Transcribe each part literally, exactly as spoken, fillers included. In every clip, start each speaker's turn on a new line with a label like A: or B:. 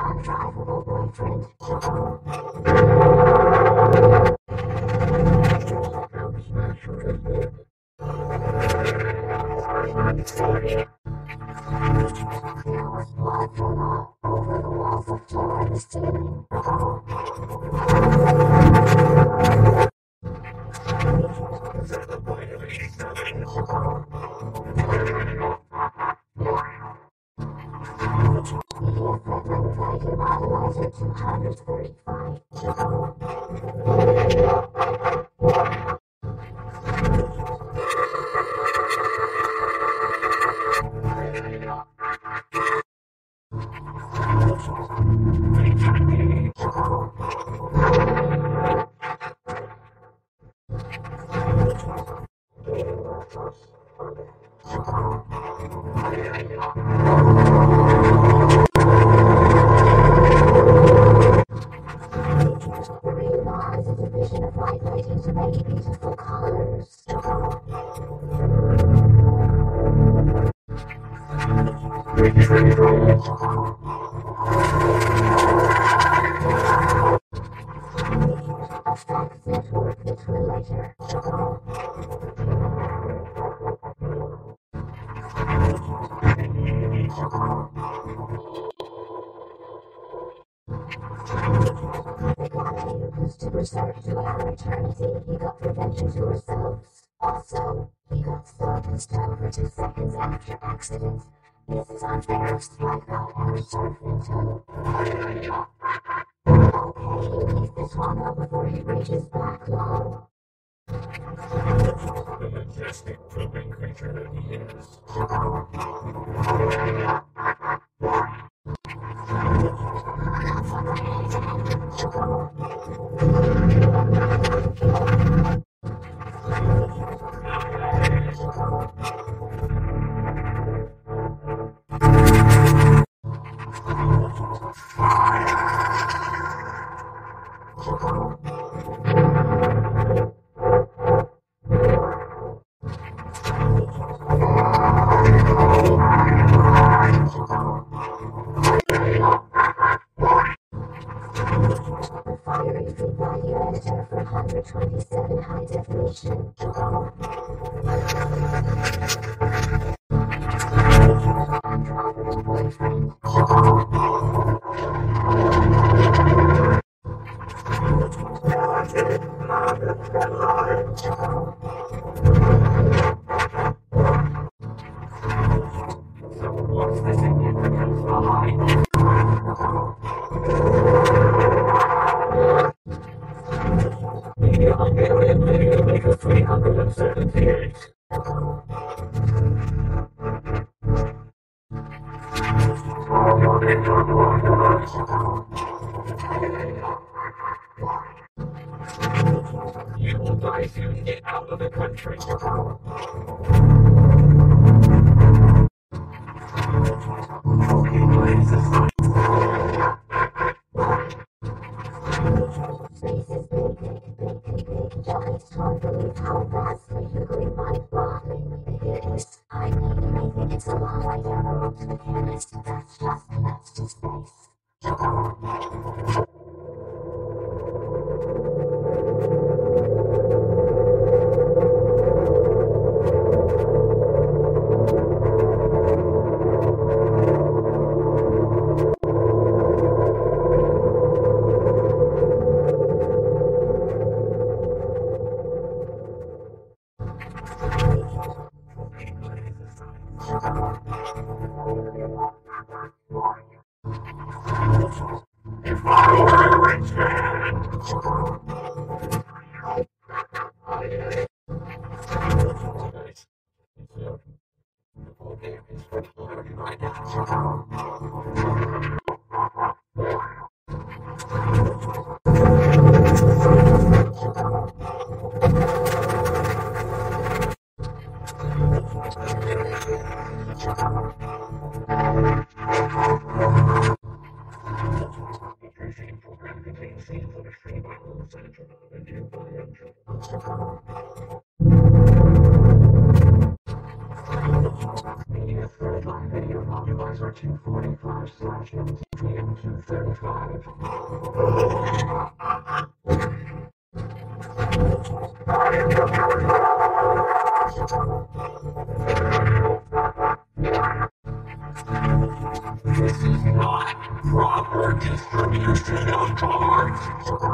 A: undrivable boyfriend. There was blood from all over the walls of floor and the ceiling. two hundred thirty-five. To make beautiful colors. Effects network between later. They got you to preserve to our eternity. You got prevention to ourselves. Also, he got stuck and stuck for two seconds after accident. This is unfair. Strike out our surf into. Okay, leave this one up before he reaches back low. The majestic pooping creature that he is. For one hundred twenty-seven high definition. Undrivable boyfriend. So what's the significance behind? The Hungarian video maker three hundred seventy-eight. You will die if you get out of the country. Space is big, big, big, big, big, giant. Hard to believe how vastly ugly mind-bogglingly big it is. I mean, I think it's a long way down the road to the chemist. That's just enough to space. If I were a rich man, the whole game is for learning right now. Video Optimizer two forty-five slash M T P M two thirty-five. This is not proper distribution of cards.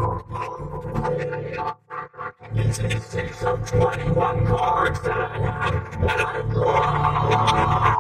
A: It's a six of twenty-one cards that I have when I draw.